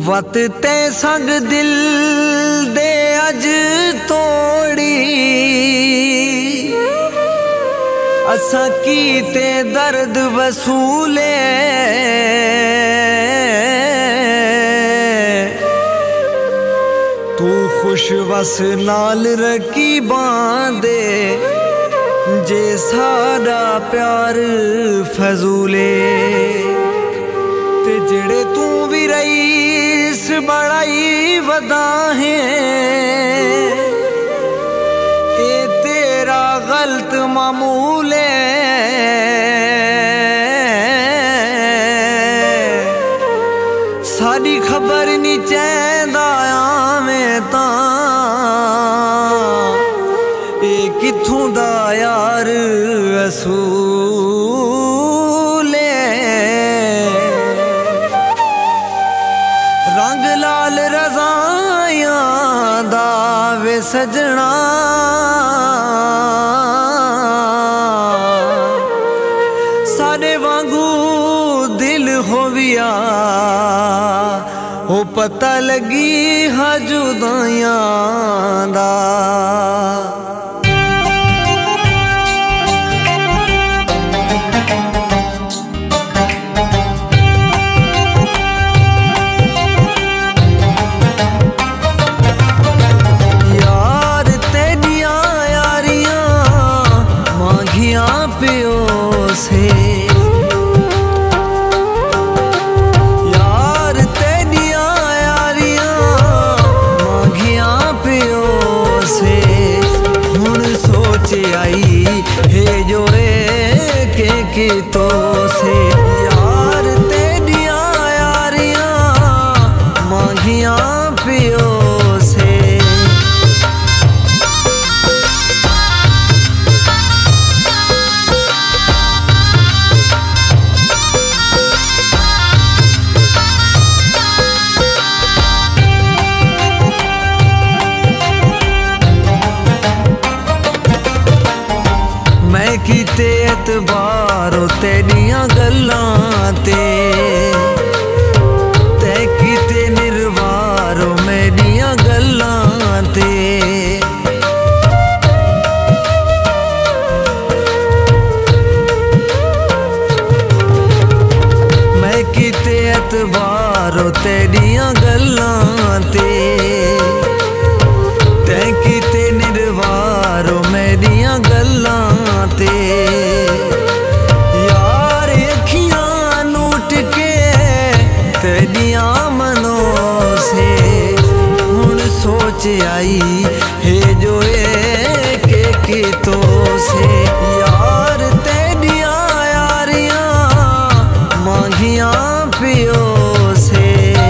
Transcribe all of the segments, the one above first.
वत ते संग दिल दे अज तोड़ी असा कीते दर्द वसूले तू खुश वस नाल रखी बांदे जे सादा प्यार फजूले ते जेड़े तू भी रईस बड़ाई वदा है ये तेरा गलत मामूल साड़ी खबर नहीं चैंदा आवें तां ये कित्थों दा यार असूल रंग लाल रज़ायां दा वे सजना साडे वांगू दिल होविया ओ पता लगी हा जुदाइयां दा यार तेरिया यारियां मांगिया पियो से हुण सोच आई हे जोए के तो से यार तेरिया यारियां मांगिया पियो से मैं कीते एतबारो तेरिया गल्लां ते कीते निर्वारो मेरिया गल्लां ते मैं कीते एतबारो तेरिया गल्लां ते कीते निर्वारो मेरिया गल्लां ते यार अखियां लूट के तेरिया मनो से हुण सोच आई हे जोए के तो से यार तेरिया यारियां मांगिया पियो से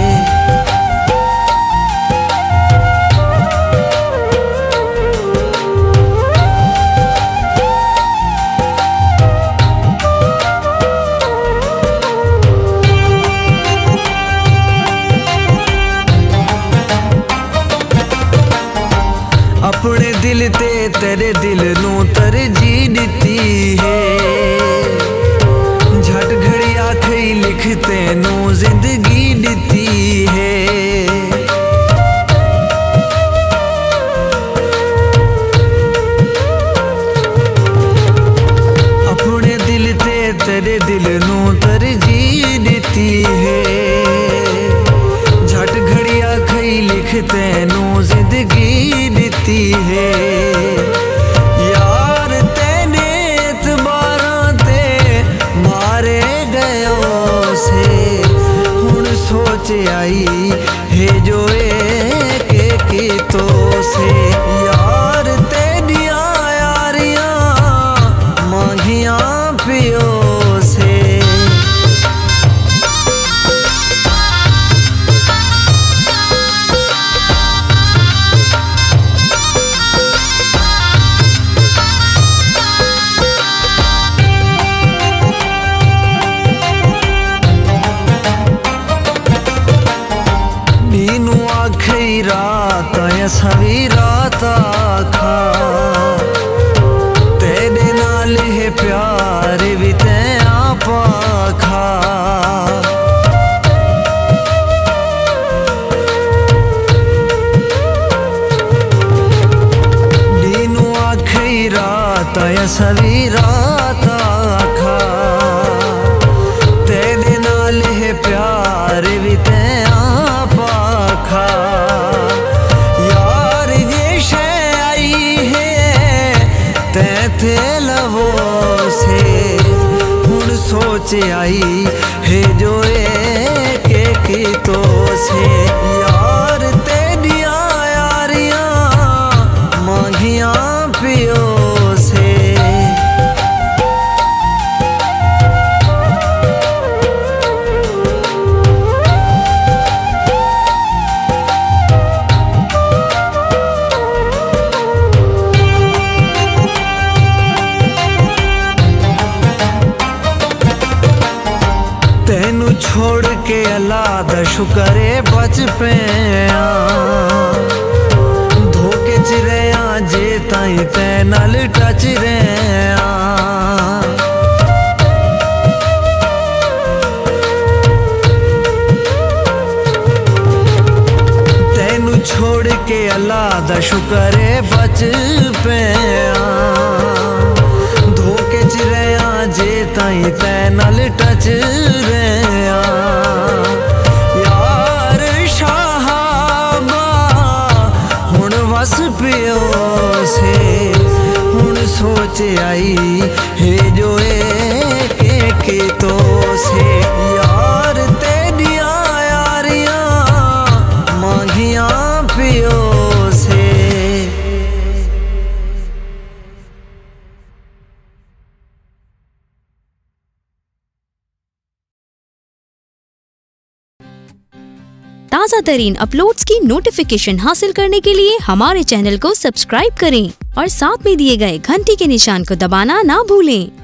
अपने दिल ते तेरे दिल नू तरजीह दिती है झट घड़ी आखे लिखते नू जिंदगी दिती है अपने दिल ते तेरे दिल नू तरजीह दिती है झट घड़ी आखे लिखते नू जिंदगी दिती है यार तेने एतबारां ते मारे गयो से हुण सोच आई हे जोए के तो से यार तेरिया यारियां मांगिया पियो से नीनू आखी रात सवी रात आखा तेरे नाल है प्यार भी ते आप आखा तया सभी रात आखा तेरे नाल है प्यार भी तैं आप आखा यार ये शे आई है तैं थे लवो से हुण सोच आई है जो एक तो से यार तेरिया यारियां मांगियां पियो से तेनू छोड़ के अल्लाह दा शुक्र बच पिया धोखे च रहा जे ताई तै नाल टच रहा तेनू छोड़ के अल्लाह दा शुक्र बच पिया धोखे च रहा जे ताई तै नाल टच रहा यार शाहबा हुण वस पियो से हुण सोच आई है जो एक तो से यार तेरिया यारियां मांगियां पियो से। ताज़ा तरीन अपलोड्स की नोटिफिकेशन हासिल करने के लिए हमारे चैनल को सब्सक्राइब करें और साथ में दिए गए घंटी के निशान को दबाना ना भूलें।